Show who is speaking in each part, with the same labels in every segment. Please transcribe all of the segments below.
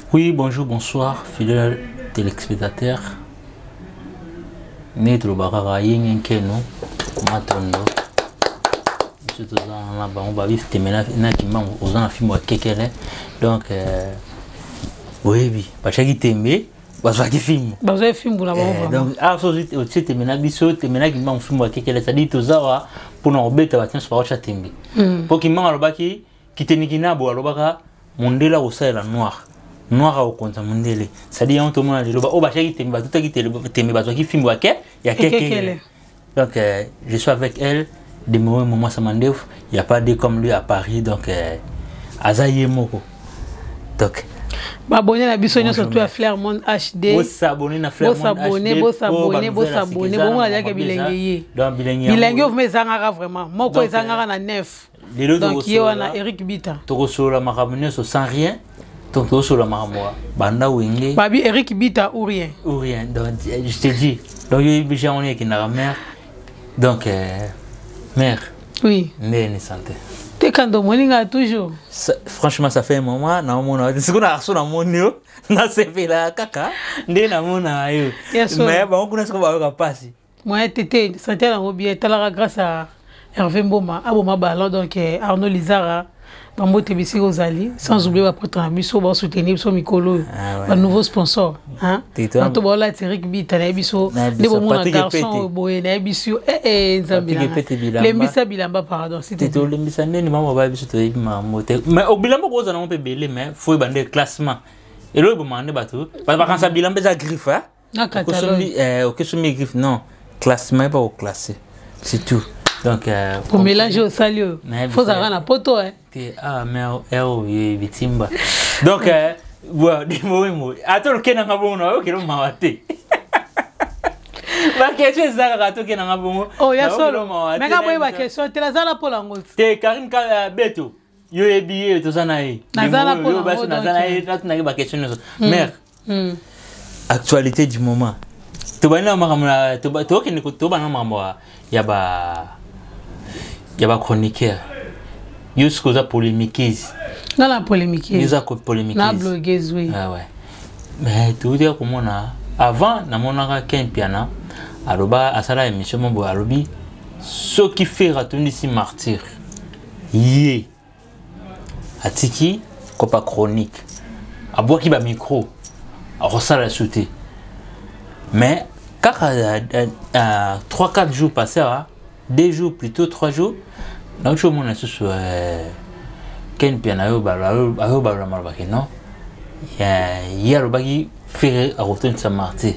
Speaker 1: Oui, bonjour, bonsoir, fidèles téléspectateurs. Maître Barara Yengenkeno, Matondo. Je suis là, on va vivre tes ménages, aux gens film à Kekele. Donc, oui, parce que tu aimes, parce que tu filmes.
Speaker 2: Parce que tu filmes pour la bonne.
Speaker 1: Donc, aussi, tes ménages, tes ménages qui m'ont filmé à Kekele, ça dit tout ça, pour nous embêter, tu vas voir ça t'aimer. Pour qu'ils m'en alobaka, qui te nikina, bo alobaka, mon délai au sein la noire. Noir au compte mon délai. Ça dit on te montre le bas. Oh bah qui t'aime, tout qui t'aime, bah qui filme à il y a quelqu'un. Donc je suis avec elle. Des moments ça m'endève. Il n'y a pas de comme lui à Paris. Donc Azaye Moko. Donc
Speaker 2: abonné à Bissonio surtout à Flairmont HD.
Speaker 1: Vous s'abonnez à Flairmont HD.
Speaker 2: Vous s'abonnez. Bon on a déjà bilingue. Donc bilingue vous me zangara vraiment. Moi quoi zangara na 9. Donc il y a Eric Bita.
Speaker 1: Toko la maramune sans rien. Donc toko la maramoa. Banda wenge.
Speaker 2: Babi Eric Bita ou rien.
Speaker 1: Ou rien. Donc je te dis. Donc il y a déjà on est qui n'a mère. Donc mère.
Speaker 2: Oui.
Speaker 1: Né santé.
Speaker 2: T'es quand on moninga toujours.
Speaker 1: Franchement ça fait un moment na mona. C'est qu'on a reçu na monio. Na sefe la kaka. Né na mona yo. Mais bon on connaît ce qu'on va passer.
Speaker 2: Moi tété santé na bien talara grâce à Hervé Mboma, Aboma Ballon, donc Arnaud Lizara, Bambo Tebisi Rosali, sans oublier la prétendance, Bisso, va soutenir Bisso Mikolo, un nouveau sponsor. Hein? Tout bon là, Eric Bita, Bisso, les bons garçons, Boé, Bisso, Zambia. Les Missa Bilamba, pardon.
Speaker 1: C'était le Missa, ni maman va Bisso, mais au Bilamba, on a un peu belé, mais il faut y bander classement. Et là, il faut demander bateau. Parce que quand ça Bilamba, ça griffe, hein? Ok, je me griffe, non. Classement, pas au classé. C'est tout. Donc,
Speaker 2: pour mélanger au salio, il faut avoir un poteau.
Speaker 1: Ah, mais oui, victime. Donc, voilà, des mots. Attends, le Kenan Abon, qui l'ont maté. Ma question est ça, attends, Kenan Abon.
Speaker 2: Oh, il y a solo. Mais quand vous avez question, tu as la pour l'angle.
Speaker 1: T'es Karim Beto. Yo est billet, tout ça naï.
Speaker 2: Nazala pour l'angle.
Speaker 1: Nazala, la question. Mère, actualité du moment. Tu vas nous marrer, tu vas nous marrer. Il y a des chroniqueurs. Il y a des polémiques.
Speaker 2: Dans la polémique.
Speaker 1: Il y a des polémiques.
Speaker 2: Dans la blogueuse, oui.
Speaker 1: Ah ouais. Mais tout dire comme on a. Avant, on a un piano. Alors, à ça, l'émission, on a dit ce qui fait retourner ici martyr. Yé. A tiki, copa chronique. A boire qui va micro. A ressort la sauter. Mais, quand 3-4 jours passés, 2 jours, plutôt 3 jours, donc je me suis dit Ken Pianayo non, il y a le bagui fait à retourner de sa martyr.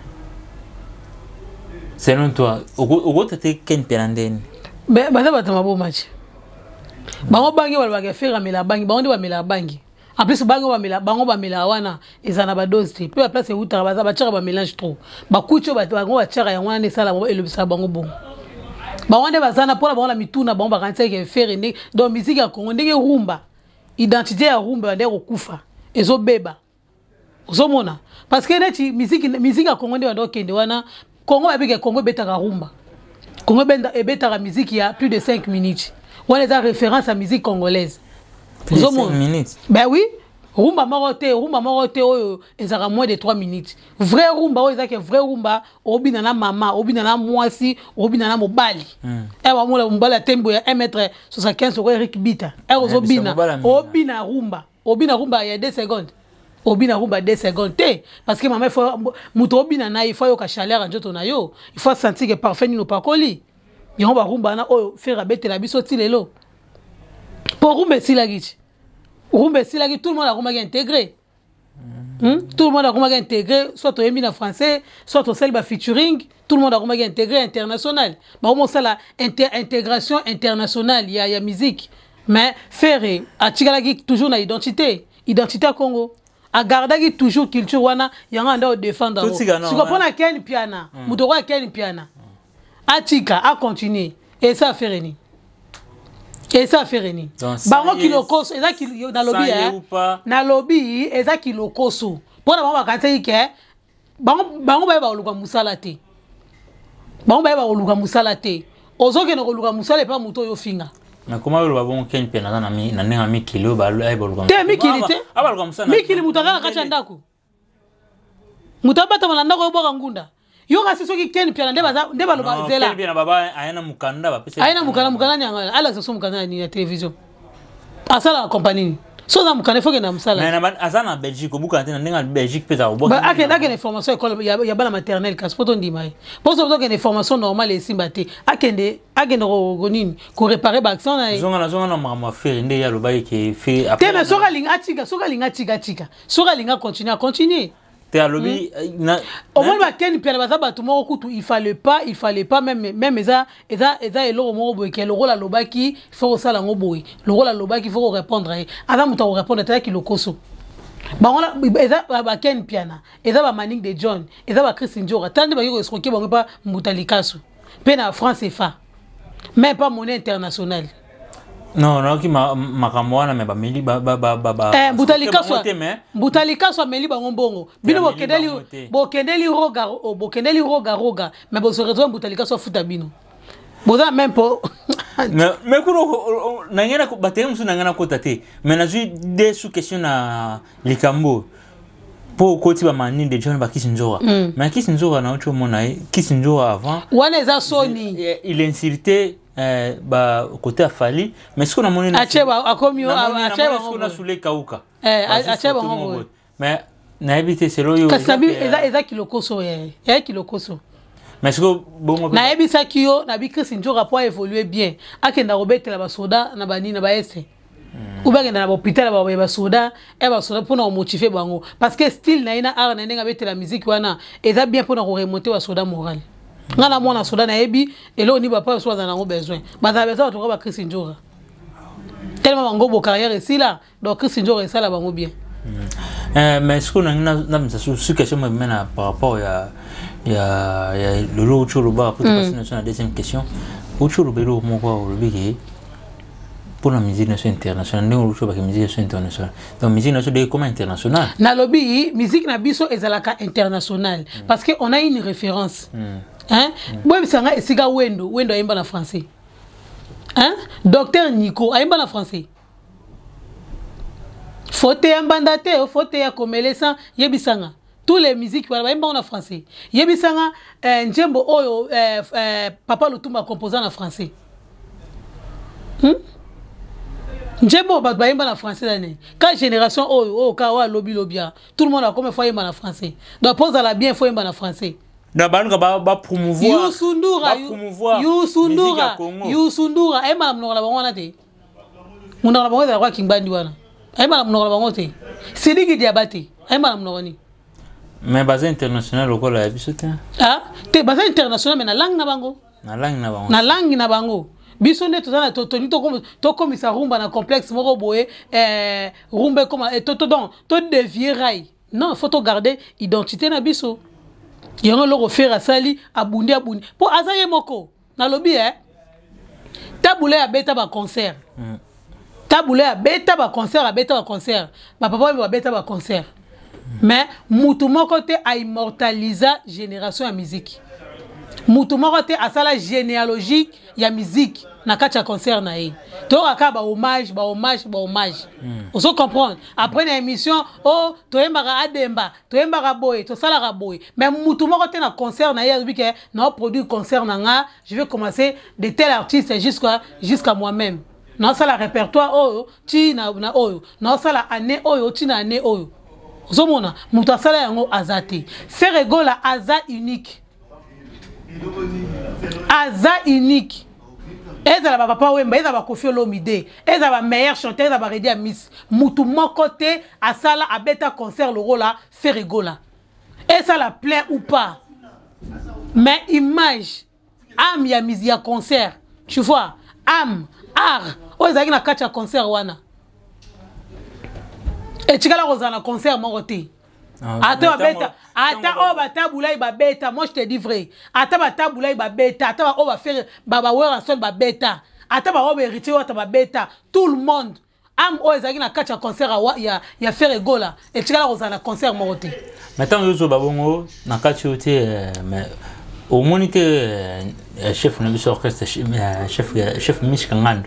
Speaker 1: Selon toi, au côté Ken Pianayo,
Speaker 2: ben ça va bon match. Bango bangi va faire la bangi, bango va la bangi. En plus bango va mela wana ezana ba dose te. Peu à place où ta ba tchara ba mélange trop. Ba kucho ba bango ba tchara ya wana sala ba elobisa bango bon. Bawande bazana pour la mituna bomba kanisa ke faire ne donc musique ya Congo ndenge rumba identité ya rumba ndeko kufa ezo beba ozomona parce que neti musique ya Congo ndeko kende wana Congo abike Congo betaka rumba Congo benda ebetaka musique ya plus de 5 minutes wana za référence à musique congolaise
Speaker 1: ozomona 5 minutes
Speaker 2: ben oui rumba morote oyo ezaka moins de 3 minutes vrai rumba oyo ezaka vrai rumba obina na mama obina na mwasi obina na mobali ba mola mobali atembo ya 1m75 ko Eric Bita ozobina obina rumba ya 2 secondes obina rumba 2 secondes te parce que mama il faut muto obina na il faut yo ka chaleur njoto na yo il faut sentir que parfait ni no pakoli yo ba rumba na oyo faire betela biso tilelo pour rumba silagiti Rumba, c'est là que tout le monde a intégré. Tout le monde a intégré, soit au en français, soit au selba featuring, tout le monde a intégré international. Bah, on ça la intégration internationale, il y a musique. Mais faire, à Tigalagi, toujours une identité à Congo. À Gardagi, toujours culture, wana, il y a un endroit de défendre. Si vous prenez à Ken Piana, vous devez à Ken Piana. À Tika, à continuer. Et ça, faire ni. Et ça fait rien. Bango qui le cause, eza qui na lobby na lobby eza qui le cause. Pour na ba kantai ke bango ba oluka musala te. Bango ba oluka musala te. Ozoke na oluka musala pa muto yo finga.
Speaker 1: Mais comment le babon ken pe na nenga mikili ba ay bolgam.
Speaker 2: Te mikili te. Abalgam sana. Mikili mutaka kacha ndako. Mutabata malanda ko boka ngunda. Yo kasi soki ken pe na ndeba lo bazela.
Speaker 1: Ken pe na baba ayana mukanda ba pesa.
Speaker 2: Ayana mukanda nyanga ala so mukanda ni na télévision. Asala compagnie. So za mukanda foke na msala.
Speaker 1: Mais na azana Belgique buka tena nenga Belgique pesa bo.
Speaker 2: Ba akenda information école ya bana maternelle kasi poto ndimai. Poso poto que information normale esimbate. Akende ko nini ko réparer ba action na.
Speaker 1: Zonga na mama faire nde ya lo ba ke fait
Speaker 2: après. Te mais soka linga tika. Soka linga continuer.
Speaker 1: Te alobi na
Speaker 2: au moins ba ken pe na ba tout moko kutu il fallait pas même eza eloko moko boye ke lokola lobaki faut ça la ngoboy lokola lobaki faut répondre avant muta répondre ta ki lokoso ba ngona eza ba ken piana eza ba Manning de John eza ba Christine Njora tande ba yiko escroquer ba pas Mutalikasu pe na France CFA mais pas monnaie internationale.
Speaker 1: Non, qui makamwana me ba meli ba
Speaker 2: Butalikaso meli ba ngombongo bino bokendeli roga mais bo se retrouve Butalikaso futa bino boza même pas
Speaker 1: mais kuno nangena ko bateri musu nangena ko tate mais na ju des sous question na likambo pour côté ba Manning de John ba Kisinjora mais Kisinjora na ocho mona Kisinjora avant
Speaker 2: wana eza soni
Speaker 1: il insulté ba côté afali mais ce qu'on a monné
Speaker 2: acheba akomio acheba
Speaker 1: on a soulé kauka
Speaker 2: acheba ngo
Speaker 1: mais na ebité c'est lo yo
Speaker 2: kasabi eza kilokoso kilokoso
Speaker 1: mais ce que bon
Speaker 2: na ebisa kiyo na bi Christine Njora pour évoluer bien akenda robetela ba soda na bani na ba ese ou bien na hôpital ba soda pour na motiver bango parce que style na ina art na ndenga betela musique wana eza bien pour na remonter wa soda moral ngana mona soda na ebi elo ni ba pa so za nango besoin ba za besoin to ba Christine Njora tellement bango bo carrière ici là donc Christine Njora ça la bango bien
Speaker 1: mais ce qu'on a na sur question maintenant par rapport ya le lot cholo ba pour passer à la deuxième question au cholo belo mo ko le bigi pour la musique internationale ne ko ba musique internationale donc musique nationale comment internationale
Speaker 2: na lobby musique na biso ezalaka internationale parce que on a une référence. Hein? Moi, bisanga esiga wendo aimba na français. Hein? Docteur Nico aimba na français. Fote ambandate, fote ya komelesa yebisanga. Tous les musiques wala aimba na français. Yebisanga njembo oyo Papa Lutumba composant na français. Njembo ba aimba na français dane. Quand génération oyo ka wa lobia, tout le monde a comme fois aimba na français. Donc pose à la bien faut aimba na français.
Speaker 1: Na banka ba promouvoir
Speaker 2: Yusundura e mala mnola bangona te munala bango kwa kingbandi wana e mala mnola bango te sidiki diabate e mala mnoni
Speaker 1: mais base international lokola ya biso te
Speaker 2: te base international mais na langue na bango biso ne tozana toni to komisa rumba na complexe moko boye rumba comme to dévier rail non faut to garder identité na biso. Il y a un lot de faire à Sali, à Bundi. Pour Azaye Moko, na lobby, taboulé à bêta ba concert. Taboulé à bêta ba concert. Ma papa va bêta ba concert. Mais Moutouma côté a immortalisé génération à musique. Moutouma côté a ça la généalogie ya musique. Na kacha concert na e. To akaba hommage. On se comprendre. Après une émission, oh, toembara ademba, toembara boy, to sala boy. Mais mutu moko te na concert na e que na produit concert na nga, je vais commencer de tel artiste jusqu'à moi-même. Na sala répertoire oyo, ti na oyo. Na sala année oyo, ti na année oyo. Zomona, mutu sala yango azate. Faire égola aza unique. Aza unique. Eza ba papa wemba eza ba Koffi Olomide eza ba meilleur chanteur eza ba Redi à Miss mutu moko te asala abeta concert le rôle faire rigola et ça la plaît ou pas mais image âme ya mise ya concert tu vois âme art ozaki na kacha concert wana et tikala rozana concert moko te ata beta ata o batabula ba beta moi je te dis vrai ata batabula ba beta ata o ba faire ba wera son ba beta ata ba o héritier ata ba beta tout le monde am o ezaki na kacha concert ya faire gola et tikala rozana concert moko te
Speaker 1: maintenant yo zo babongo na kacha ote mais au monité chef na biso orchestre chef Michel Ngando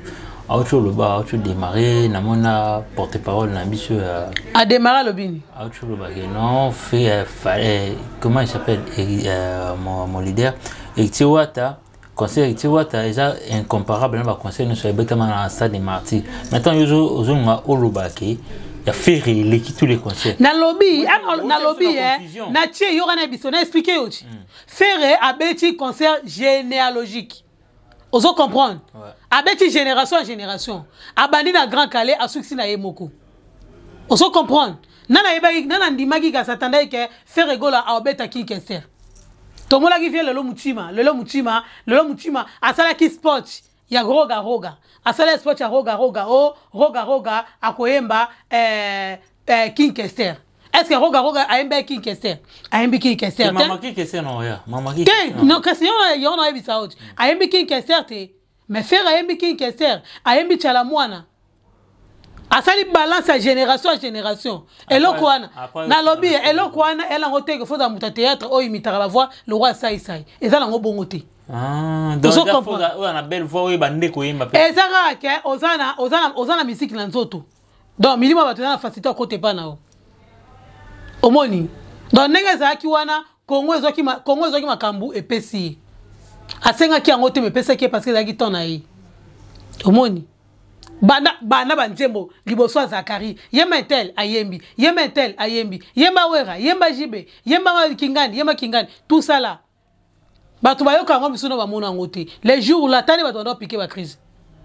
Speaker 1: autre loba autre démarrer na mona porte-parole na biso
Speaker 2: a démarrer lobini
Speaker 1: autre loba non fait comment il s'appelle mon leader Héritier Wata conseil Héritier Wata est incomparable na ba conseil nous soit betama na stade des martyrs maintenant yozo nga olobaki ya faire l'équipe tous les conseils
Speaker 2: na lobby na tie yo kana biso na expliquer yo faire abeti concert généalogique. Oso comprendre. Abeti génération en génération. Abandi na Grand Calais a succès na yemoko. Oso comprendre. Nana yebaki nana ndimaki ka satanda ke faire rigola a obeta ki kester. Tomola ki vie lelo mutima asala ki sport ya roga. Asala sport ya roga akoyemba King Kester. Est-ce que roga aimba King Kester? Aimba King Kester.
Speaker 1: Maman King Kester non ya. Maman King.
Speaker 2: Non question yo na ebisa autre. Aimba King Kester te. Mais faire aimba King Kester, aimba chala mwana. Asali balance à génération en génération. Eloko wana na lobby eloko wana ela ngote que faut dans muta théâtre o imitara la voix le roi sai. Eza na ngo bongote.
Speaker 1: Ah, donc on a belle voix oui bande ko yemba pe.
Speaker 2: Ezara ke ozana musique na nzoto. Donc milima batuna na facilité à côté pa nao. Omoni. Donc ndenge za ki wana Congo ezoki makambu epesi. Asenga ki angote me pesa ki parce que za ki tona yi. Omoni. Bana banjembo liboso Zakari yemba tel ayembi yemba wera yemba jibe yemba kingani tout ça là batu bayoka ngo biso no ba mona ngote les jours là tane batu doit piquer ba crise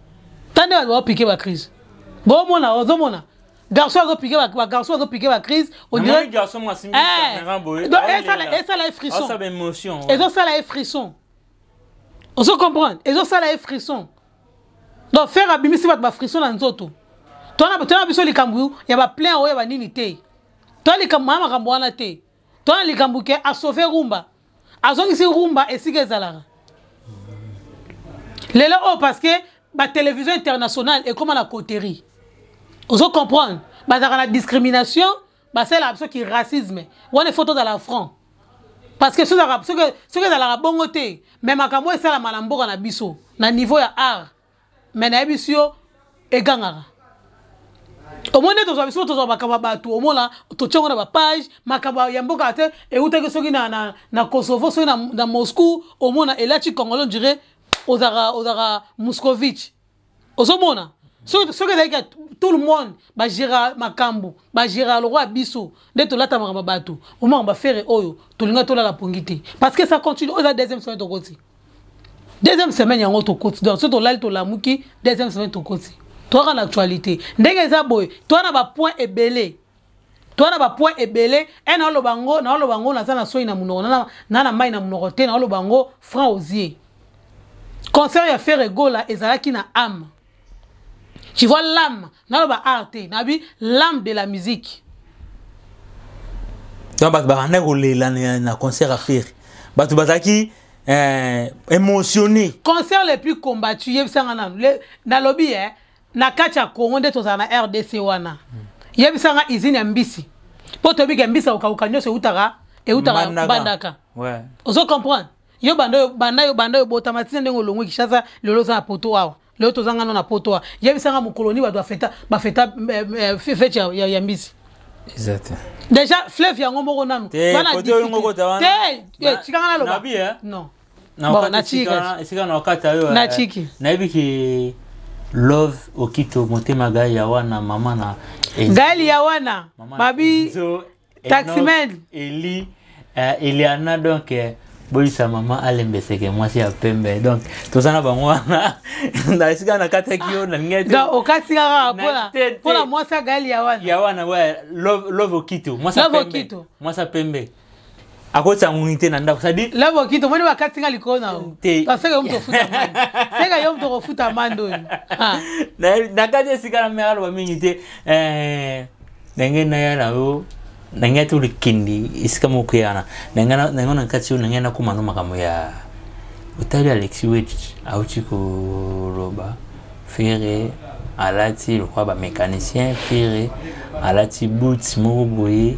Speaker 2: bon mona ozomona garçon doit piquer ba crise on dirait
Speaker 1: garçon moi simbi caméra boy
Speaker 2: et ça la frisson
Speaker 1: ça émotion
Speaker 2: et ça la frisson on se comprend et ça la frisson. Donc faire abimisi ba frisson na nzoto. Tona biso likambu ya ba plein oya ba nini te. Tona likambu mama kambo wana te. Tona likambu ke a sauver rumba. Azongisi rumba esike zalara. Lelo parce que ba télévision internationale est comme la coterie. Oso comprendre. Ba za la discrimination, ba c'est la qui racisme. Wana photo dans la front. Parce que ceux que dans la bongote, même makambo c'est la malambo na biso na niveau ya art. Mais na ebisio egangara omone to zabiso to zabakaba batu omola to tshongo na ba page makaba ya mboka te e uteke soki na Kosovo soki na Moscou omona elachi congolais dirait ozara Moscovitch ozomona soki que tout le monde ba gera makambo ba gera le roi biso de to lata makaba batu omona ba faire oyo to linga to la pongité parce que ça continue au deuxième semaine to koti. Deuxième semaine, il y a un autre côté. Donc, si tu as la mouki, deuxième semaine, tu as côté. Toi, en actualité. Ndenge zaboy, toi, na ba point ebelé. Toi, na ba point ebelé. Et na lo bango, na zana soyi na munoro, na mai na munoro te, na lo bango, franc osier. Concert ya faire ego la, ezalaki na âme. Tu vois l'âme, na lo ba arte, na bi l'âme de la musique.
Speaker 1: Donc, bah, na concert à faire. Bah, tu bazaki émotionné.
Speaker 2: Concert les plus combattus, na lobby na kacha Congo de tozana RDC wana. Yebisanga izini ya mbisi. Poto bika mbisa ukaukanyo se utara bandaka.
Speaker 1: Ouais.
Speaker 2: Oso comprendre. Yo bando bota matine ndengo longo kishaza lolo za poto awa. Lelo tozanga na poto awa. Yebisanga mukoloni ba feta fete ya mbisi.
Speaker 1: Exact.
Speaker 2: Déjà fleuve ya ngomoko nanu.
Speaker 1: Bana
Speaker 2: chikanga lo.
Speaker 1: Nabi
Speaker 2: non.
Speaker 1: Bon, na chiki. Na ibiki love okito motema gai ya wana mama na
Speaker 2: gali ya wana babi taximan
Speaker 1: Eliana donc boisa mama alembeseke mwasi ya pembe donc tozana bango wana na esika na kata kio na ngete
Speaker 2: donc okatinga pola mwasi gali ya wana
Speaker 1: ouais love okito mwasi pembe akota munite na ndako sadi
Speaker 2: lavo kito moni wakati ngali kona parce que mto futa mando sega yo mto futa mando
Speaker 1: na kati sikana mero ba minite nenge na ya lawo nenge tu likindi isika mukuyana nenge na kati nenge na kumano makamo ya utali Alexis Wech auti ko roba faire alati le roi ba mécanicien faire alati boots mo boye.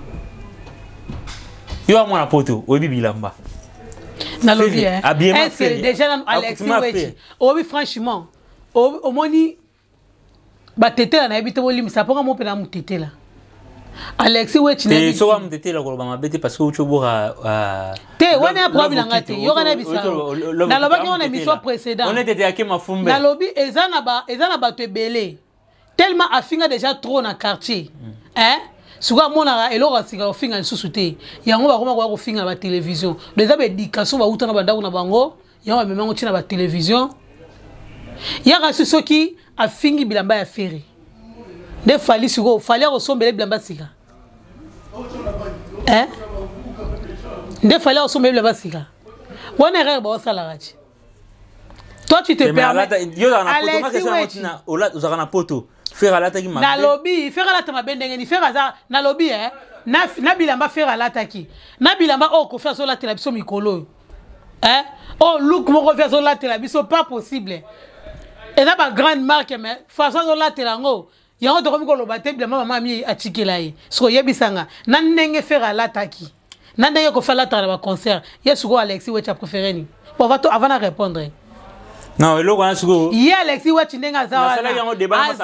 Speaker 1: Yo a mon poto, obi bilamba.
Speaker 2: Na lobby est-ce que déjà Alexis Wech, obi franchement, au moni batetela na ebite bolimisa ponga mo pena mutetela Alexis Wechi na
Speaker 1: te so wa mutetela ko ba mabete parce que ucho bora
Speaker 2: te wana problème ngate yo kana bisa na lobaki on émission précédente
Speaker 1: on était à Mafumbe
Speaker 2: na lobby ezana ba te belé tellement afinga déjà trop na quartier hein suka mona eloko sika ofinga lisusu te yango bakoma ko finga ba télévision déjà ba éducation ba utana ba ndako na bango yango memengo tina ba télévision yaka soki afingi bilamba ya feri de fali suko fali osombele bilamba sika hein de fali osombele bilamba sika wana erreur ba osala rachi toi tu te permets
Speaker 1: yo na poto ma question na ola uzaka na poto faire alata ki
Speaker 2: na lobby faire alata mabendenge ni faire za na lobby na bilamba faire alata ki na bilamba ko faire so la tela biso mikolo hein look moko faire so la tela biso pas possible et là ba grande marque mais façon so la tela ngo yango to komiko lobate bilamba mama mi atikela yi so yebisanga na ndenge faire alata ki na ndenge ko faire la tela ba concert yesu ko Alexis Wechi préféré ni pour va to avant de répondre.
Speaker 1: Non, et là,
Speaker 2: hier, Alexis Wechi n'est pas on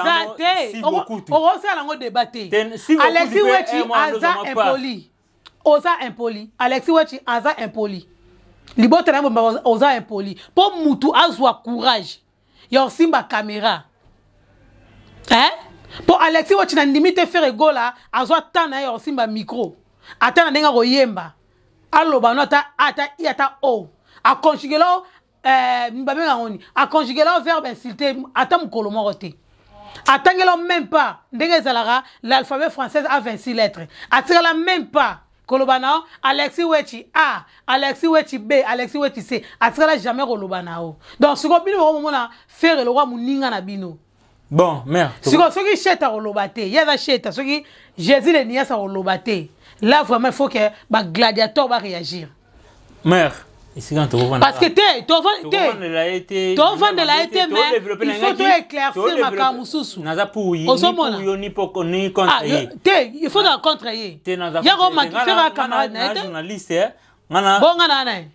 Speaker 2: débatté. Alexis Wechi aza impoli. Oza impoli. Alexis Wechi aza impoli. Libote na oza impoli. Pour mutu azwa courage. Yor simba caméra. Hein? Pour Alexis Wechi na limite faire gola azwa tana yor simba micro. Atana nenga royemba. Aloba nota ata o. A conjuguer a conjugué le verbe insulté, attends colomoroté. Attends même pas, l'alphabet français a 26 lettres. Attends même pas, Kolobana, Alexis Wechi A, Alexis Wechi B, Alexis Wechi C. Attends jamais Kolobana. Donc, ce qu'on peut faire le roi Mouninga Nabino.
Speaker 1: Bon, merde.
Speaker 2: Ce qui chète à Rolobate, il y a la chète, ce qui Jésus le nias à Rolobate. Là, vraiment, il faut que le gladiateur va réagir.
Speaker 1: Merde.
Speaker 2: Parce que ton vent de la été, mais il faut te éclaircir ma camoussousou. Il faut la contrer. Il y a un homme qui fait un camarade.
Speaker 1: Journaliste.
Speaker 2: Bon, on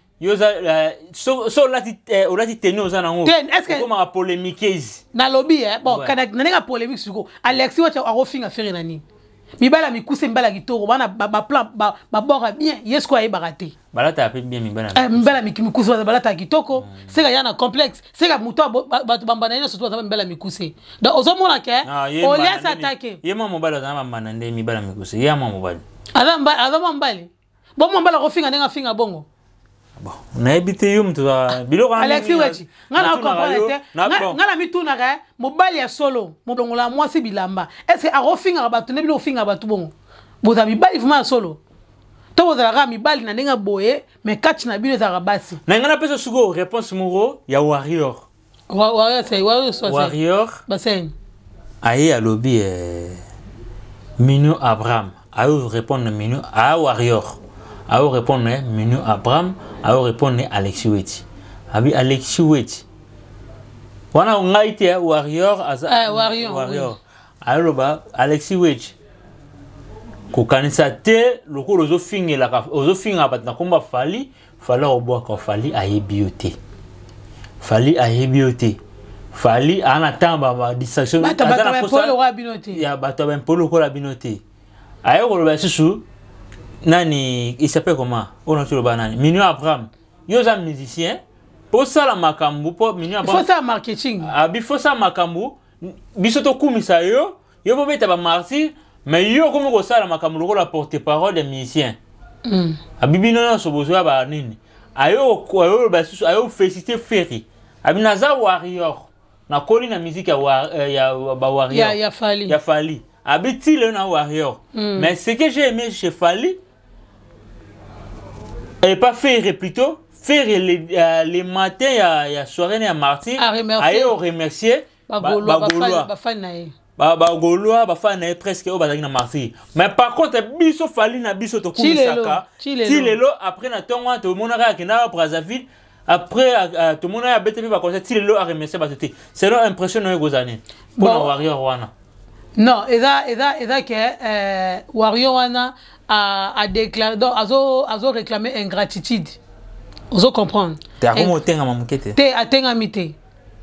Speaker 1: so lati tenu ozana ngo
Speaker 2: comment
Speaker 1: polémique
Speaker 2: na lobby bon kana na polémique suko Alexis Wechi arofinga faire nani mibala mikuse mbala kitoko bana ba plan ba bora bien yesko aye barate
Speaker 1: balata ape bien
Speaker 2: mibala mikuse balata kitoko seka yana complexe seka muto batu bambana ina surtout mibala mikuse donc ozomona ke o laisse attaquer
Speaker 1: yema mobala na bambana nde mibala mikuse yema mobala
Speaker 2: adama mbali bon mbala rofinga ndenga finga bongo.
Speaker 1: Bon, na ebite yo mtu biloko
Speaker 2: Alexis Wechi ngana comprendre ngana mituna ka mobali ya solo modongola mwasi bilamba est-ce que arofinga batu ne bilo finga batu bongo boza mibali vraiment solo to boza la mibali na ndenga boye mais kati na bilo za basi
Speaker 1: na ngana pesa sugo réponse moro ya warrior
Speaker 2: c'est
Speaker 1: warrior
Speaker 2: basen
Speaker 1: aye alobi Minu Abraham ayo répondre Minu a warrior ayo répondre Minu Abraham ayo répondre Alexis Wechi abi Alexis Wechi wana ngaite warrior warrior ayo ba Alexis Wechi ko kanisa te lokolo zo finga bat na komba fali oboa ko fali ayebiote fali ayebiote fali ana tamba ba distraction ya bato ba polo ko la binote ayo ko ba susu nani il s'appelle comment on a toujours banane Minu Abraham yo za musicien pour ça la makambu pour Minu Abraham
Speaker 2: faut ça marketing
Speaker 1: abi faut ça makambu bisoto kumisa yo bo beta ba martyr mais yo comme ko ça la makambu ko la porte-parole des musiciens abi bino so bozo ba nini ayo ba susu ayo féliciter Ferry abi naza warrior na koli na musique ya ba warrior
Speaker 2: ya
Speaker 1: Fali abi tile na warrior mais ce que j'ai aimé chez Fali et pas faire plutôt faire les matins ya soirée ya martyr ayo remercier Gaulois bafana presque au bazaki na martyr mais par contre biso Fali na biso to kumisaka tilelo après na tonga to monaka kina Brazzaville après tout le monde a BTP va concert tilelo a remercier bateté c'est leur impression no gozane pour na warrior wana
Speaker 2: non eza que warrior wana a déclaré donc azo réclamer ingratitude ozo comprendre
Speaker 1: te akomo tenga mamukete
Speaker 2: te atenga mité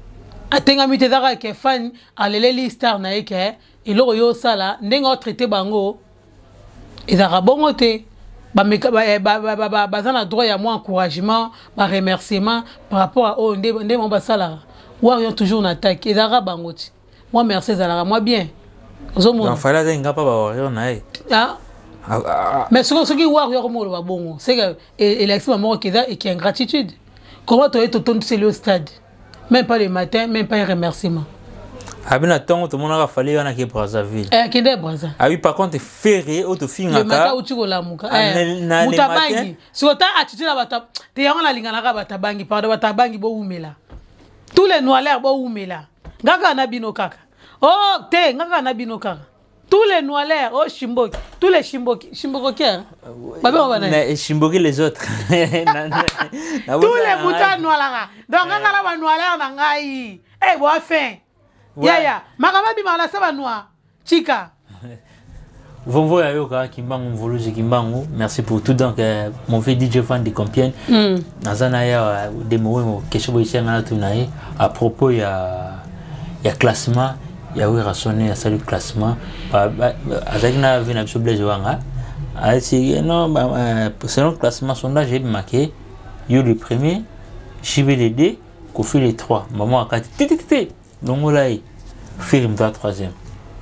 Speaker 2: atengami te zaka ke fan aleleli star na eke eloko yo sala ndenga traité bango ezaka bongo te baza na droit ya moi encouragement ba remerciement par rapport à oh ndé mo basala wa toujours na attaque ezaka bango ti moi merci ezalaka moi bien
Speaker 1: donc fallait denga pa ba warrior na e
Speaker 2: mais ce qui warrior mo ba bongo c'est que élection mo keza et qui ingratitude comment tu es tout le stade même pas le matin même pas un remerciement
Speaker 1: abina tongo to mona ka fali wana ke Brazzaville
Speaker 2: kende Brazza
Speaker 1: oui par contre férié auto finga
Speaker 2: le matin uti ko lamuka mutabangi sota attitude na bata te yango na lingana ka batabangi pardon batabangi bo umela tous les noirs bo umela ngaka na bino kaka oh te ngaka na bino kaka tous les noirs oh shimboki tous les shimboko kia babe on va
Speaker 1: na shimboki les autres
Speaker 2: tous les boutons noirs donc ngaka la ba noirs na ngai eh bo afin ya makamabi mala saba noir chika
Speaker 1: Vomvo ya yoka kimbangu mvoluzi kimbangu merci pour tout donc mon fait DJ fan de Compiègne nazana ya demowe mo question bo isenga na tunaye à propos ya classement ya wera sonné ya salut classement azakina vina biso blaze wanga asi non selon classement sondage est marqué yo le premier Chibe le 2 Kofi le 3 maman akati Longolai, Firim toi troisième.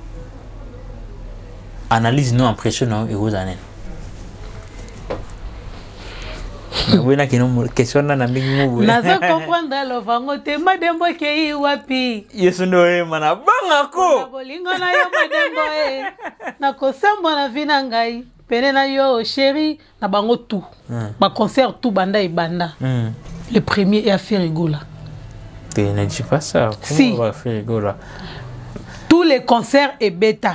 Speaker 1: Analyse non impressionnant et aux années. Oui, na question na mingi
Speaker 2: nazo comprendre le vango te madembo ke wapi.
Speaker 1: Yesu ndoe mana banga ko.
Speaker 2: Bolingo na yo madembo na kosembo na vina ngai. Pene na yo chéri na bango tout. Ba concert tout banda et banda. Le premier est à faire rigola.
Speaker 1: Ne dis pas ça.
Speaker 2: Si.
Speaker 1: On va faire rigoler.
Speaker 2: Tous les concerts et bêta.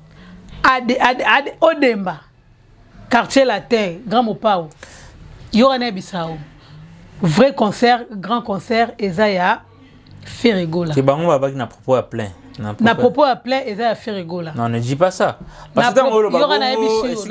Speaker 2: Odemba. Quartier Latin, Grand Mopao. Yorane Bissau. Vrai concert, grand concert, Ezaya fait rigoler.
Speaker 1: C'est bon, on va pas na propos à plein.
Speaker 2: Na propos à plein, Ezaya fait rigoler.
Speaker 1: Non, ne dis pas ça. Parce que
Speaker 2: Yorane Bissau.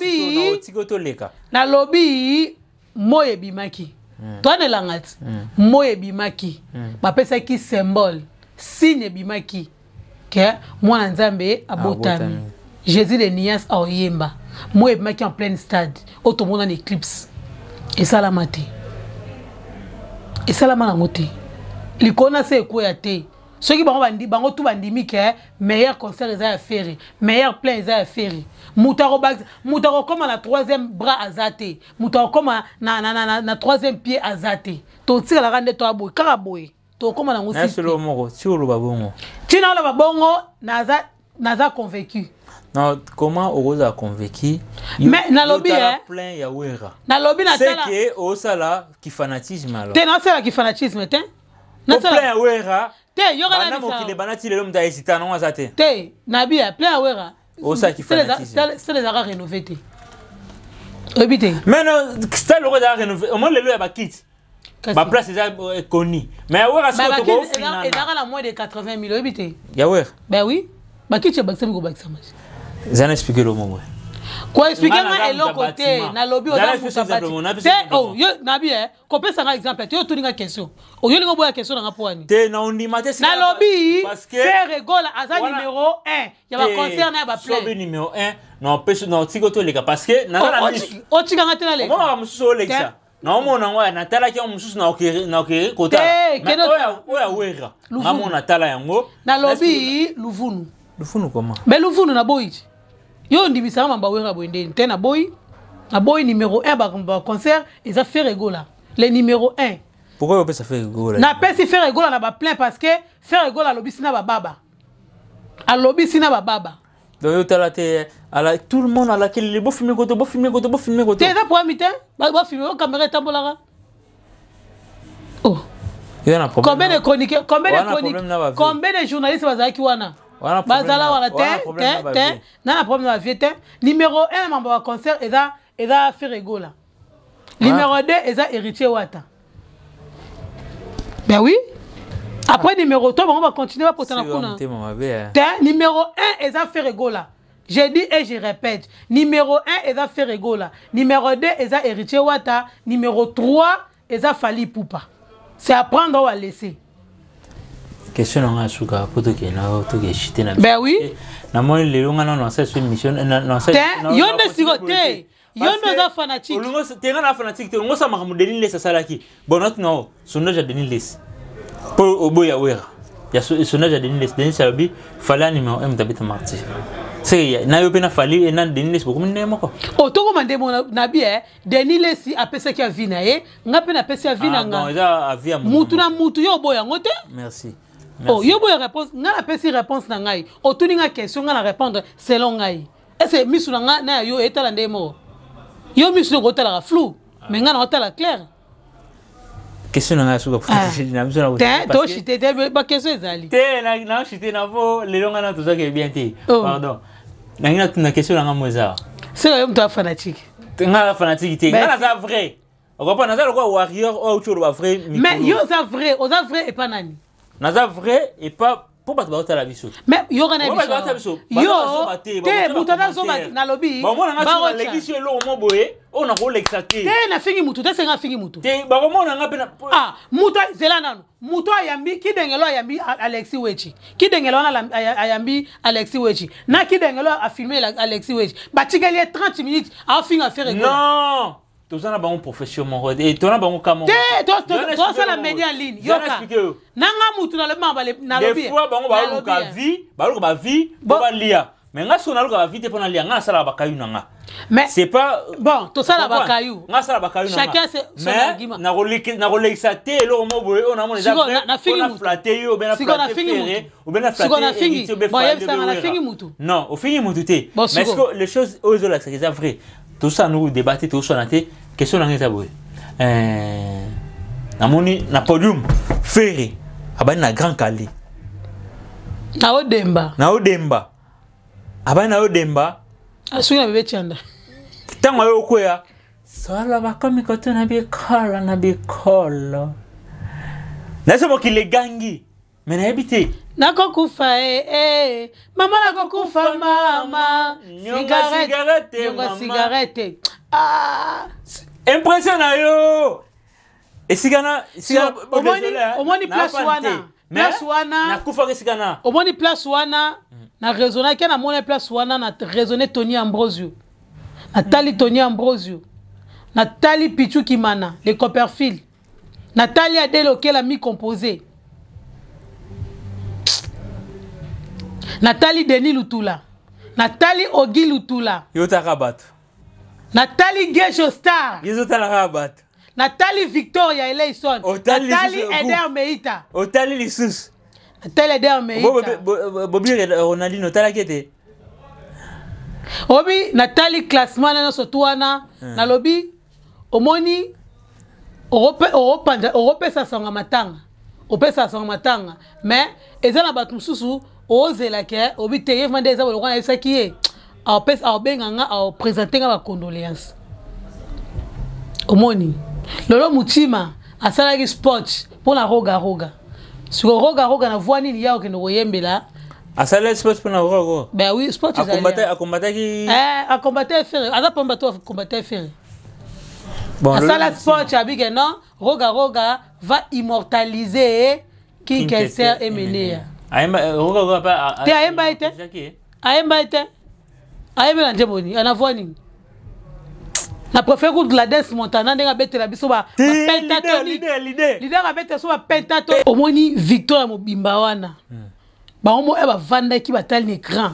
Speaker 2: Na lobby, Moye Bimaki. Toi ne langati moye bimaki bapesa ki symbole signe bimaki que moi nzambe abotami Jésus les nias a oyemba moye bimaki en plein stade automona en éclipse et ça la maté et ça la malamoté likona se ekoyate ceux qui bango tout bandimi que meilleur concert ils a faire meilleur plein ils a faire Moutaro comme la troisième bras azate. Moutaro comme na troisième pied azate. To tira la rande to aboy. Karaboy. To comme na ngosi.
Speaker 1: Est-ce le mot tu le babongo?
Speaker 2: Tu n'as le babongo naza convaincu.
Speaker 1: Non, comment Oroza a convaincu?
Speaker 2: Mais na lobby
Speaker 1: plein ya wera.
Speaker 2: Na lobby na
Speaker 1: tala. C'est que au sala qui fanatisme alors.
Speaker 2: T'es na sala qui fanatisme t'es?
Speaker 1: Na plein ya wera.
Speaker 2: T'es yora na
Speaker 1: mo ki le banati le mta hésita non azate.
Speaker 2: T'es na bia plein ya wera.
Speaker 1: C'est
Speaker 2: les arts rénovés.
Speaker 1: Mais non, c'est le regard rénové. Au moins, le lieu est quitte. Ma place est connue. Mais où est-ce que tu
Speaker 2: vas? Il a moins de 80 000 habitants. Ben oui. Ma quitte, c'est un peu
Speaker 1: J'en explique le mot.
Speaker 2: Quoi expliquer moi et l'autre côté na lobby au oh yo nabi ko pesa un exemple tu tout une question oh yo lingo boya question na poani
Speaker 1: te na on mate
Speaker 2: na lobby faire rigola aza numéro 1 ya ba concert na ba plein
Speaker 1: so numéro 1 non pesa non tiko to leka parce que na na
Speaker 2: o tika ngate na leka
Speaker 1: mo mususu olekisa na mona ngwa na tala ki mususu na okere kota oya wera na mona tala yango
Speaker 2: na lobby luvunu
Speaker 1: comment
Speaker 2: mais luvunu na boyi yo ndibisa mamba wera boindeni te na boy numéro 1 ba concert ils a fait rigola le numéro 1
Speaker 1: pourquoi on peut ça faire rigola
Speaker 2: na pesi faire rigola na ba plein parce que faire rigola lobby sina ba baba a lobby sina ba baba
Speaker 1: donc yo tala te ala tout le monde ala quel beau filmer côté
Speaker 2: te za pour mité ba filmer caméra tambola oh
Speaker 1: il y a un problème
Speaker 2: combien de chroniqueurs combien de journalistes bazaki wana bazala wana te na problème na vie te numéro 1 membre wa concert eza fait rigola numéro 2 eza héritier wata ben oui après numéro 3 on va continuer à porter na kuna te numéro 1 eza fait rigola j'ai dit et je répète numéro 1 eza fait rigola numéro 2 eza héritier wata numéro 3 eza Fally Ipupa c'est à prendre ou à laisser
Speaker 1: question nga suka poto ke na to ke chité na
Speaker 2: ben oui
Speaker 1: na moi le longa na cette émission na cette
Speaker 2: yonde sigote yondo za fanatique
Speaker 1: olungo tenga na fanatique te ngo sa makamu Denis Les salaki bonot no sondage Denis Les pour oboya wera ya sondage Denis Sabi fallait numéro 1 d'habiter martyr c'est na yo pena fali na Denis Les beaucoup ndemo ko
Speaker 2: o to komande mo na bien Denis Les si apesa ki avina nga pena apesa avina nga
Speaker 1: bon za avia
Speaker 2: mutu na mutu yo boya ngote
Speaker 1: merci.
Speaker 2: Oh, yo boya réponse nga na pesi réponse na ngai o tuni nga question nga na répondre selon ngai est-ce misu na nga na yo etala ndemo yo misu ko tala flou mais nga na tala clair
Speaker 1: question nga suka futi na misu na
Speaker 2: te to chité te ba question ezali
Speaker 1: te na chité na vo le longa na to ça que bien te pardon na tuna question nga moza
Speaker 2: c'est yo mtu fanatique
Speaker 1: nga fanatique te nga na vrai on comprend na ça quoi warrior ou autre ba vrai
Speaker 2: mais yo ça vrai et pas nani
Speaker 1: naza vrai et pas pour battre la biso
Speaker 2: mais yo kana biso yo te mutana zo bat na lobby
Speaker 1: ba mona nga l'église lo mo boye on a ko l'exacté
Speaker 2: te na fingi mutu te senga fingi mutu
Speaker 1: te ba mona nga pena
Speaker 2: mutu zela nanu mutu ayambi kidengelo ayambi Alexis Wechi kidengelo na ayambi Alexis Wechi na kidengelo a filmer Alexis Wechi batikeli 30 minutes a finga faire
Speaker 1: non tout ça na bon profession mon et toi na bon comment
Speaker 2: toi ça la média en ligne yoka nanga mutu na le mamba na lobby
Speaker 1: des fois bango ba vie ba lia mais nga sona luka vie te pona lia nga sala ba kayu nanga
Speaker 2: mais
Speaker 1: c'est pas
Speaker 2: bon tout ça la ba kayu
Speaker 1: nga sala ba kayu nanga
Speaker 2: chacun son argument
Speaker 1: na roleka te lo mo boye on a mon déjà na flatter yo ben na flatter ou ben na flatter
Speaker 2: bon yem ça na fingi mutu
Speaker 1: non au fingi mutu te mais est-ce que les choses aux là c'est vrai tout ça nous débattre tout ça naté question na ngeza boye namoni na podium ferré abani na grand calé
Speaker 2: na odemba abani na odemba asuki na bebe chanda
Speaker 1: tango yo koya sala bakomi koto na bikolo naso mokile gangi mais na ebité
Speaker 2: nakokufa mama nakokufa mama cigarette
Speaker 1: impression na yo esikana
Speaker 2: omoni place wana
Speaker 1: nakufa esikana
Speaker 2: omoni place wana na raisonner ke na mona place wana na raisonner Tony Ambrosio Nathalie Tony Ambrosio Nathalie Pichu Kimana les Copperfield Nathalie Adelo qui la mi composé Nathalie Denis Lutula Nathalie Ogi Lutula
Speaker 1: Yota Rabat
Speaker 2: Nathalie Gejo Star
Speaker 1: Yota Rabat
Speaker 2: Nathalie Victoria Eleison Nathalie Eder Meita
Speaker 1: Otali Lissus
Speaker 2: Nathalie Eder Meita
Speaker 1: Bobi Ronaldinho Tala Kete
Speaker 2: Obi Nathalie classement na sotuana na lobby omoni Europe sa songa matanga opesa songa matanga mais ezana batu susu ozela ke obi teye vande eza lokana esaki ye a pesa a benga nga a présenter nga ba condoléances omoni lolo mutima asalaki sport pour la roga sur roga na voix nini yao ke no yembela
Speaker 1: asala sport pour la roga
Speaker 2: ben oui sport
Speaker 1: a combattre qui
Speaker 2: a combattre faire ada combattre faire bon asala sport abike non roga va immortaliser King Kester Emelia
Speaker 1: roga pas
Speaker 2: te aemba ete aemba njeboni anavoni na préfère que Gladys Montana ndenga betela biso ba pentatonique leader ba betela so ba pentatonique omoni Victoire Mobimba wana ba omo e ba vanda ki batali écran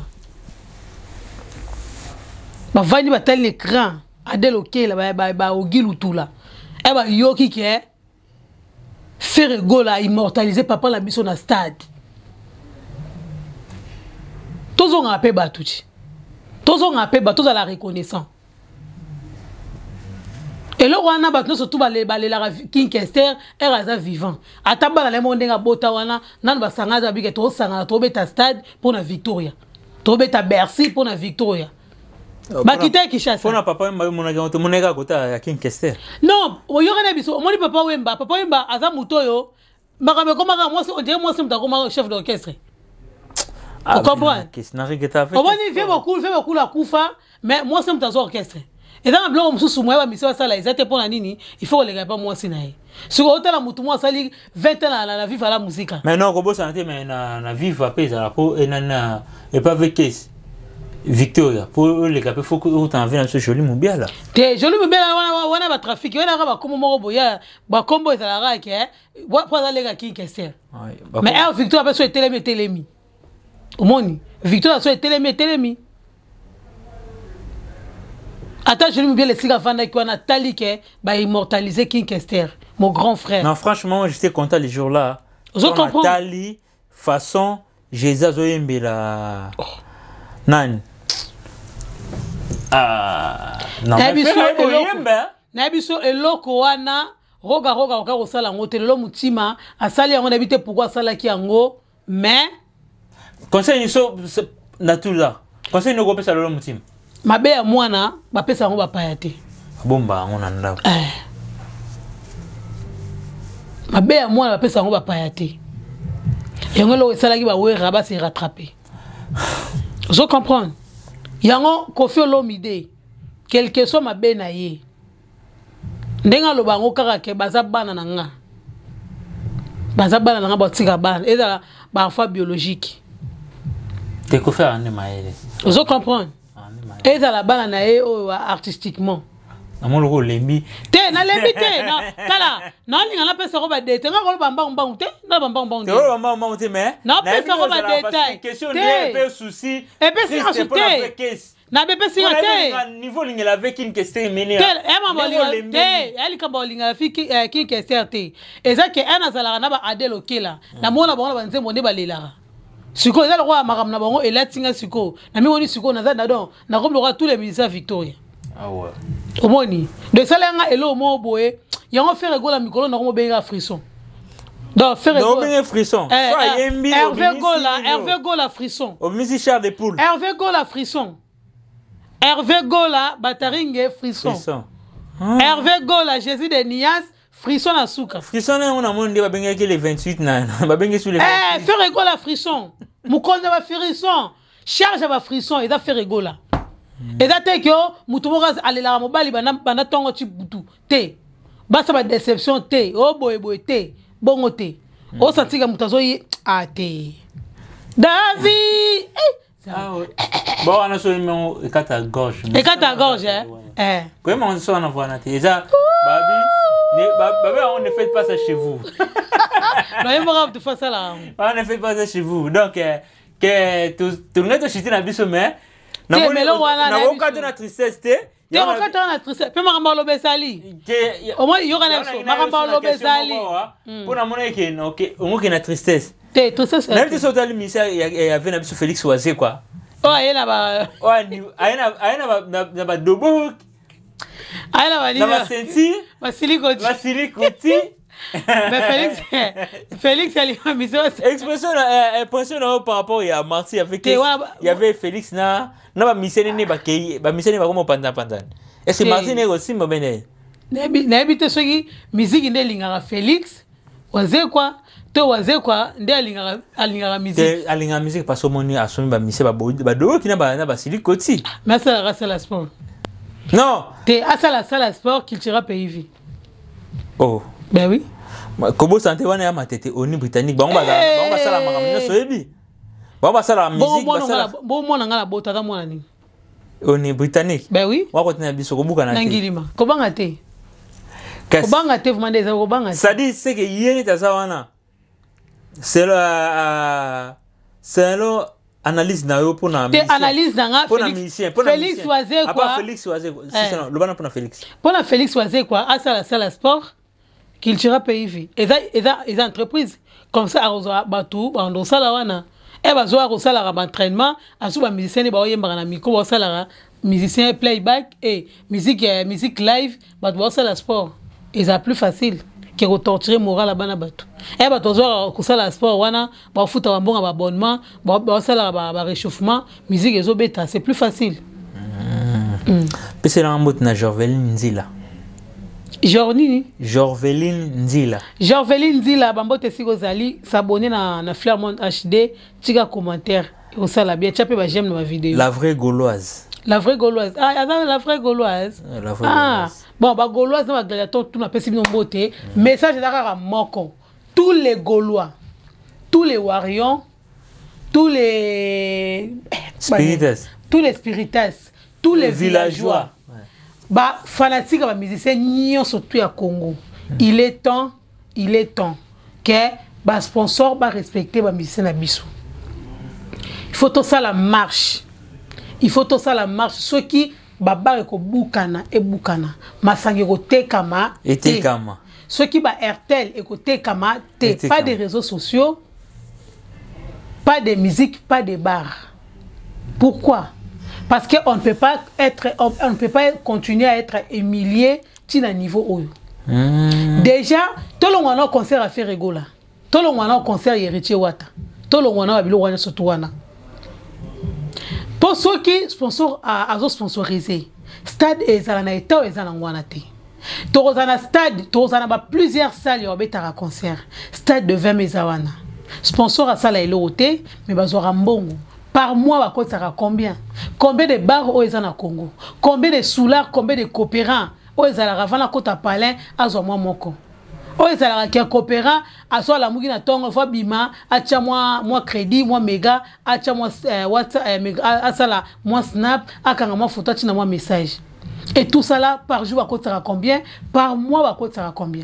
Speaker 2: ba vandi batali écran Adelo Kela ba Ogi Lutula e ba yoki ke faire gola immortaliser papa la biso na stade tozo ngape batuti tozo ngape bato za la reconnaissance et le wana batno surtout la King Kester eraza vivant atabala le monde nga bota wana nan basanga za bike to sanga to beta stade pour la Victoria to beta Bercy pour la Victoria bakite Kishasa
Speaker 1: pona papa monaka kota ya King Kester
Speaker 2: non oyoka na biso omoni papa wemba aza mutoyo makame komaka moi c'est mutako chef d'orchestre vous comprenez? On va dire fait beaucoup la koufa, mais moi c'est mon orchestre. Et dans le bloc, on se moue, mais ça, ça, ils étaient pour la nini, il faut les gars pas moi, c'est naïf. Sur le hôtel, on moi, ça, 20 ans, la vie à la musique.
Speaker 1: Mais non, Robo Santé, mais na vie va payer la peau et pas avec caisse. Victoria, pour les gars, il faut que vous t'envoyez ce joli mobile là.
Speaker 2: T'es joli mobile là, on a pas trafic, on a comme mon boya, bah combo est à la raque, hein. Pourquoi les gars qui question? Mais elle Victoria a besoin de télémi. Au monde, Victoria a besoin de télémi. Attends, je me bien les cigares Vanda qui ont Nathalie qui va immortaliser King Kester, mon grand frère.
Speaker 1: Non, franchement, j'étais content les jours-là.
Speaker 2: Je comprends.
Speaker 1: Nathalie, façon, Jésus Zoyembe la. Nan. Ah. Non,
Speaker 2: Nabiso eloko wana roga okakosala ngo te lelo mutima asali yango nabite pourquoi asalaki yango mais
Speaker 1: conseil so natula conseil no kopesa lelo mutima
Speaker 2: mabe ya mwana bapesa yango bapaya te
Speaker 1: bomba yango na ndako
Speaker 2: mabe ya mwana bapesa yango bapaya te yango lo esalaki bawera basi rattraper je comprends yango Koffi Olomide quelque soit mabe na ye ndenga lo bango kaka ke baza bana na nga batika bana ezala ba enfant biologique
Speaker 1: te ko faire ane maele
Speaker 2: je comprends ezala bana na ye artistiquement
Speaker 1: amolo lembi
Speaker 2: te na lembi te na kala na linga na pesa ko ba dete nga ko bamba mbang te na bamba mbang te
Speaker 1: ko bamba te mais
Speaker 2: na pesa ko ba dete
Speaker 1: question de peu souci
Speaker 2: et puis c'est te na bébé si te
Speaker 1: niveau lingela avec une question menée
Speaker 2: elle ka bolinga fiki ki question te ezaki ana zala na ba adelo kila na mona bango ba nzembo ne balela siko ezala kwa makam na bango elatinga siko na mi woni siko na za na don na ko bloquer tous les ministères Victoria
Speaker 1: ah ouais
Speaker 2: omoni de salanga elo mo boye yango faire gola mikolo na ko benga frisson donc faire
Speaker 1: gola frisson soit yembi
Speaker 2: Hervé Gola frisson
Speaker 1: au misi char de poule
Speaker 2: Hervé Gola frisson Hervé Gola bataringe frisson Hervé Gola Jésus de Nias frisson à souka
Speaker 1: frisson on a monde ba benga que les 28 na ba benga sur les
Speaker 2: Hervé Gola frisson mukonde ba frisson charge ba frisson et da faire Gola et da te que mutumoka alela mobali bana tongo ti butu te basa ba déception te o boye te bongo te o santika mutazo yi a te David
Speaker 1: ah ouais. Bon, on a sur le écart à gauche.
Speaker 2: Écart à gauche, hein?
Speaker 1: Comment on se voit na télé? Ça, Babi, on ne fait pas ça chez vous.
Speaker 2: Non, il me rend de faire ça là.
Speaker 1: On ne fait pas ça chez vous. Donc, que tout le monde est chité dans le bus, mais
Speaker 2: na
Speaker 1: aucun de la tristesse,
Speaker 2: il y a aucun de la tristesse. Puis Maramba Lobesali. Au moins, il y aura une chose. Maramba Lobesali.
Speaker 1: Pour la monnaie qui est une tristesse.
Speaker 2: Tout ça, c'est.
Speaker 1: Même si c'est le ministère, il y avait un Félix Oisé, quoi.
Speaker 2: Oh, il y a là-bas.
Speaker 1: Oh, il y a Dobo.
Speaker 2: Il y a
Speaker 1: Senti.
Speaker 2: Vassili Koti. Mais Félix, il y a mis ça.
Speaker 1: Expression par rapport à Marty, il y avait Félix, na mission comme pandan. Est-ce que Marty n'est aussi mon béné?
Speaker 2: N'habite ce qui musique n'est l'ingara Félix. Oisé quoi? To waze kwa nde alingara musique
Speaker 1: alingara musique parce que moni assomi ba mise ba do ki na ba Sili Koti
Speaker 2: mais ça la sport
Speaker 1: non
Speaker 2: te asala sport culture pays
Speaker 1: oh
Speaker 2: ben oui
Speaker 1: Kobo Santé wana ya matete oni britannique ba sala makamina soyebi ba sala musique ba sala
Speaker 2: bon mona ngala bota da mona ni
Speaker 1: oni britannique
Speaker 2: ben oui
Speaker 1: wako tena biso kobuka na
Speaker 2: ngilima kobanga te vraiment des kobanga
Speaker 1: ça dit c'est que yeni tazawana c'est le analyse na yo pour na
Speaker 2: analyse na Félix Oisé quoi
Speaker 1: Félix Oisé c'est non le bana pour na Félix
Speaker 2: pour na Félix Oisé quoi à la sport culture pays et ça entreprise comme ça à batou bando sala wana et bazo a sala ba entraînement asu ba musicien ba oyemba na micro ba sala musicien playback et musique live ba ba sala sport et ça plus facile que retorturer moral la bana bato et ba tozo ko sala sport wana ba futa ba mbonga ba abonnement ba sala ba réchauffement musique ezo beta c'est plus facile
Speaker 1: pese la mbot na Jorveline Nzila
Speaker 2: Jorveline Nzila bambote siko zali s'abonner na Fleur Monde HD tika commentaire et au sala bien chape ba j'aime na vidéo
Speaker 1: la vraie gauloise
Speaker 2: La vraie gauloise. Ah, la vraie gauloise.
Speaker 1: La vraie gauloise.
Speaker 2: Bon, bah gauloise, on va gladiateur, tout n'a pas si bien beauté. Message d'Akara Moko. Tous les Gaulois, tous les Warions, tous les
Speaker 1: spiritas,
Speaker 2: tous les villageois. Bah fanatiques bah musiciens nions surtout à Congo. Il est temps que bah sponsor bah respecter bah musiciens à Bissou. Il faut tout ça la marche. Ceux qui baba ko bukana et bukana masangi ko tekama
Speaker 1: et tekama.
Speaker 2: Ceux qui ba RTL et ko tekama te pas des réseaux sociaux, pas de musique, pas de bars. Pourquoi? Parce qu'on ne peut pas continuer à être humilié à un niveau où. Déjà, tout le monde a un concert à faire rigola. Tout le monde a un concert Héritier Wata. Tout le monde a un billet surtout wana. Pour ceux qui sponsorisé, stade et zalana et tao et zalangwana te. Torozana stade, torozana ba plusieurs salles yo betara concert. Stade de 20 mezawana. Sponsor à sala elote, mais bazora mbongo. Par mois, va coûter combien? Combien de bars au Ezana Congo? Combien de soulards, combien de coopérants? Au Ezana Ravana Kota Palin, à Zomwa Moko. Au Ezana qui est coopérant, à soit la Mougina Tongo, fois Bima, à tia moi crédit, moi méga, à tia moi WhatsApp, à ça moi Snap, à Kangama Fota, tina moi message. Et tout ça là, par jour, va coûter combien? Par mois, va coûter combien?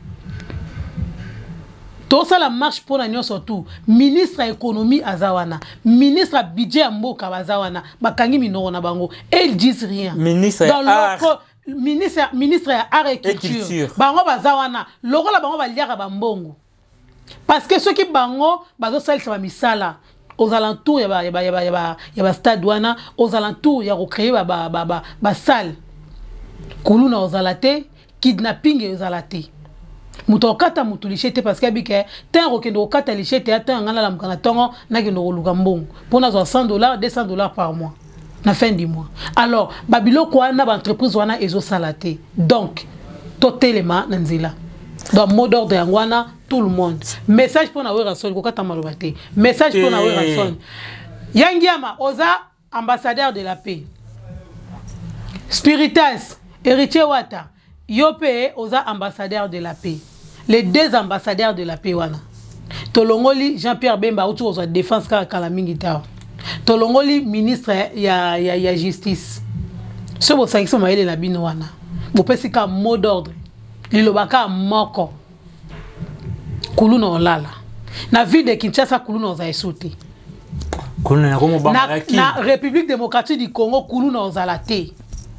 Speaker 2: Tout ça la marche pour l'année surtout. Ministre de l'économie à Zawana, ministre de budget à Mboka à Zawana, bakangi minoro na bango, et ils disent rien.
Speaker 1: Ministre
Speaker 2: ministre de art et culture. Bango ba Zawana, loro la bango ba liara bambongo. Parce que ceux qui bango, bazo sali sa misala. Aux alentours y a stade wana, aux alentours y a recréé ba salle. Kuluna aux alate, kidnapping aux alate. Mutokata mutulichete parce que bike ten rokendo kata lichete ata ngana la mkana tongo na kendo luga mbongo pona zo $100 $200 par mois na fin du mois. Alors babilo kwa na ba entreprise wana ezo salate. Donc totelema nanzila dans mot d'ordre yangwana tout le monde. Message pour na wera sol kokata malobate. Message pour na wera sol. Yangiama oza ambassadeur de la paix. Spiritas Héritier Wata Yopé oza ambassadeur de la paix. Les deux ambassadeurs de la paix wana. Tolongoli Jean-Pierre Bemba autour oza défense kala mingi taw. Tolongoli ministre ya justice. Ce bo sanction maele na bino wana. Bo pesika mot d'ordre. Lilobaka moko. Kuluna olala. Na ville de Kinshasa kuluna oza esouté.
Speaker 1: Kuluna komo bangaraki.
Speaker 2: Na République démocratique du Congo kuluna oza la te.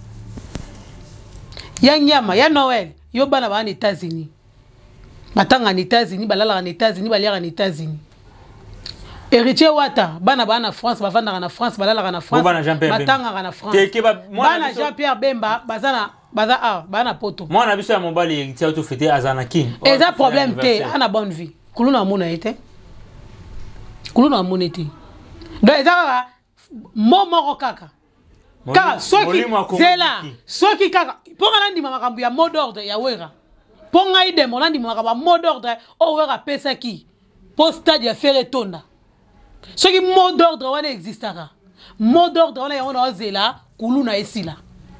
Speaker 2: Yanyama, ya Noël, yo bana ba en États-Unis. Batanga en États-Unis, balala en États-Unis, baliara en États-Unis. Héritier Wata, bana ba na France, bavanda na France, balala na France. Batanga na France. Bana Jean-Pierre Bemba, bana poto.
Speaker 1: Moi na biso ya mobali héritier auto fêter azana king.
Speaker 2: Et ça problème té, ana bonne vie. Kuluna mona été. Kuluna mona été. Donc ezaka momo kaka. Car ceux qui c'est là, ceux qui pour un andima makambu ya mot d'ordre ya wera. Pour un ide mon andima makambu mot d'ordre o wera pesa qui. Pour stade ya faire tonda. Ceux qui mot d'ordre wana existera. Mot d'ordre wana ya ona ozela kuluna esila.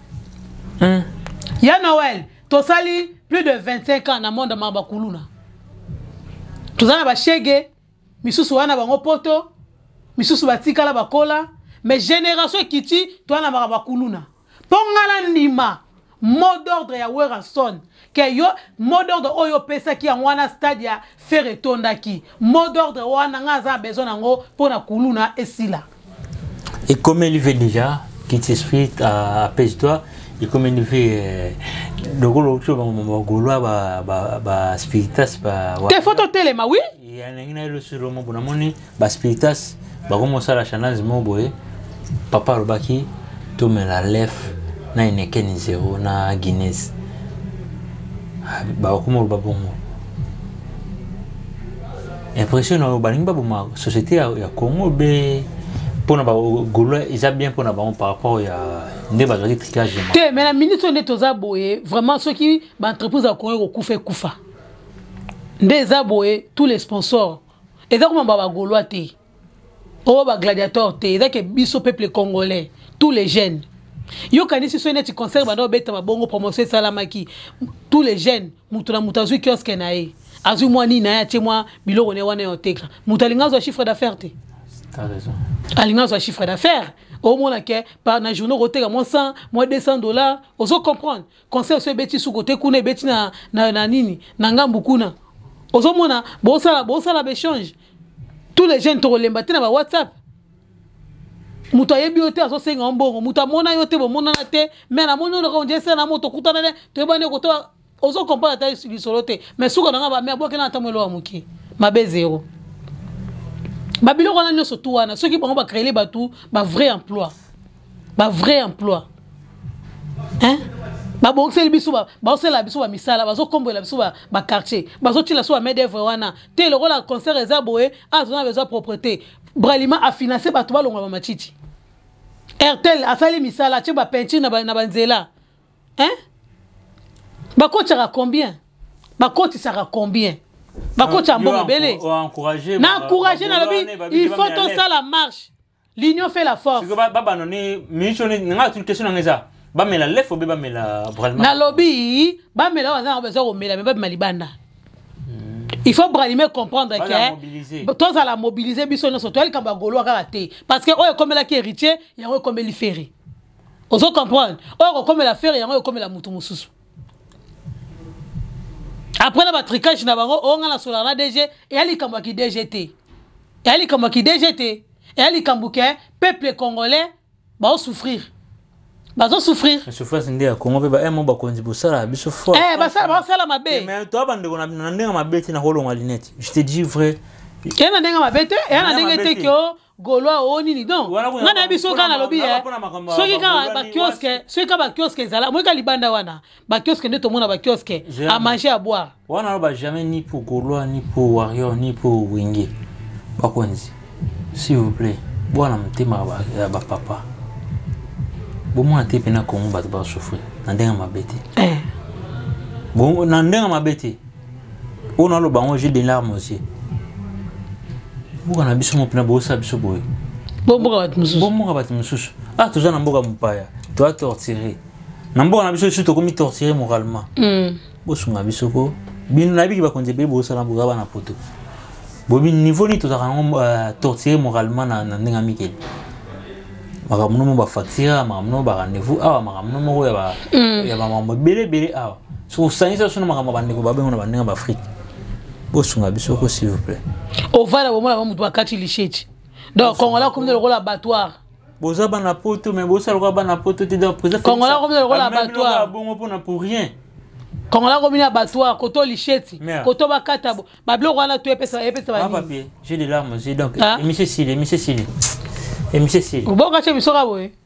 Speaker 2: Ya Noël, to sali plus de 25 ans na monde mamba kuluna. Tuzana ba shege, misusu wana bango poto, misusu batikala bakola. Mais génération qui ti toi na barabakuluna pongala ndima mot d'ordre ya Weranson que yo mot d'ordre oyo pesa ki ngwana stade ya faire tonda ki mot d'ordre wana ngaza besoin nango pona kuluna esila.
Speaker 1: Et comme il fait déjà qui t'explique à pèse-toi et comme il fait le gros golo ba spiritas ba
Speaker 2: te photo telema oui
Speaker 1: il y a ngina le sur mo bonamoni ba spiritas ba comme ça la chanage mo boye. Papa Robaki, tu me la lèves, na inekeni zéro, na Guinness. Bah, comment le bon impressionnant, bah, société à Congo, pour na Gaulois, ils ont bien pour na par rapport à des bagages tricage.
Speaker 2: Mais la ministre de Tozaboye, vraiment ceux qui entreprise à Congo koufa koufa. Des aboye tous les sponsors. Et donc, on va Gaulois. Oh, bah, gladiateur, t'es là que biso peuple congolais, tous les jeunes. Yo kanisi so net concert ba no beta mabongo promotion salamaki. Tous les jeunes, mutu na mutazu kiosque na ye. Azu moi ni na ya tie moi biloko ne wana yotekla. Mutalinga zo chiffre d'affaires te.
Speaker 1: T'as raison.
Speaker 2: Alinga zo chiffre d'affaires. Au moins que par na journée roteka moins 100, moins $200. Ozo comprendre. Concert so beti sou côté kuna beti na nini, na ngambu kuna. Ozo mona bosa la échange. Tous les jeunes to lemba te na ba WhatsApp. Muta yebi yote aso senga mbongo muta mona yote bo mona na te mais na mona ko ndese na moto kutana ne to bane ko to ozo comprendre ta solote mais suka na ba me aboke na tamelo wa muki mabe zéro babilo ko na nyoso tu wana ceux qui bango ba créer ba tout ba vrai emploi hein ba bon c'est biso ba c'est la biso ba misala ba zo kombo la biso ba quartier ba zo tila so ba main d'œuvre wana te le rôle concert ezaboé a zo na besoin propreté bralima a financer ba to ba longa ba matiti Airtel a sali misala tu ba peinture na banzela hein ba coachera combien ba coach sera combien ba coach a bon belé
Speaker 1: encourager
Speaker 2: na encourager na lobi il faut tout ça la marche l'union fait la force
Speaker 1: baba noni mission nga toute question ngeza ba mela lefo be ba mela bralima
Speaker 2: na lobi ba mela waza besoin o mela mais ba malibanda. Il faut bralimer comprendre que toi à la mobiliser biso no soto elle kamba golo akate parce que oyo comme la qui héritier il y a comme li ferry. Ozo comprendre oyo comme la ferry il y a comme la mutu mususu. Après la tricage na bango on la sola na DG et ali kamba ki DGT. Et ali kamba ki DGT et ali kambuke peuple congolais ba souffrir. Bazo souffrir.
Speaker 1: Souffrir c'est ndia Congo ba mo ba konzi bosala biso fort.
Speaker 2: Ba sala mabe.
Speaker 1: Mais toi bande ko na ndenga mabe ti na holo ngalinete. Je te dis vrai.
Speaker 2: Et na ndenga mabe te, et na ndenga te ko goloa oni ni donc. Ngana biso kana lobi soki ka ba kiosque, soki ka ba kiosque zala, moi ka libanda wana. Ba kiosque ndeto mona ba kiosque à manger à boire.
Speaker 1: Wana ba jamais ni pour goloa ni pour warrior ni pour wingé. Ba konzi. S'il vous plaît, bwana mtema ba papa. Bon moi te pena Congo ba ba souffrir nandenga mabete bon nandenga mabete on a le bango j'ai des larmes aussi buka na biso mo pena bosa biso boy
Speaker 2: bon mboka
Speaker 1: bat mususu ah tout ça na mboka mpaya tu as torturé na mboka na biso surtout comme torturé moralement bosunga biso ko binu na biki ba konze be bosa na mboka bana poto bobi niveau ni tout ça torturé moralement na ndenga mikeli makamno mo ba facture makamno ba rendez-vous awa makamno mo ya ba mambo belé awa so sanisa so makamno ba ndeko ba bengo na bandenga ba Afrique bosunga biso ko s'il vous plaît
Speaker 2: au vala bo mona ba mutu bakati licheti donc Congola comme le rôle abattoir
Speaker 1: boza bana poto mais boza le bana poto te donc président
Speaker 2: Congola comme le rôle abattoir
Speaker 1: bongo pona pour rien
Speaker 2: Congola comme une abattoir koto licheti koto bakata ba bloko wana to epesa ba
Speaker 1: papier j'ai des larmes j'ai donc monsieur Sile et monsieur Sile
Speaker 2: Boka che bisoka boy.